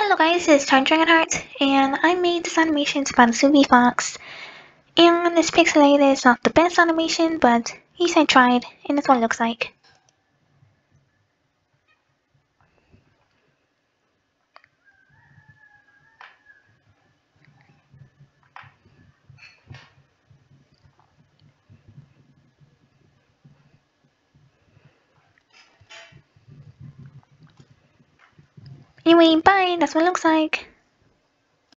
Hello guys, it's Time Dragonheart, and I made this animation about a Suvi Fox. And this Pixelated is not the best animation, but at least I tried, and that's what it looks like. Anyway, bye, that's what it looks like.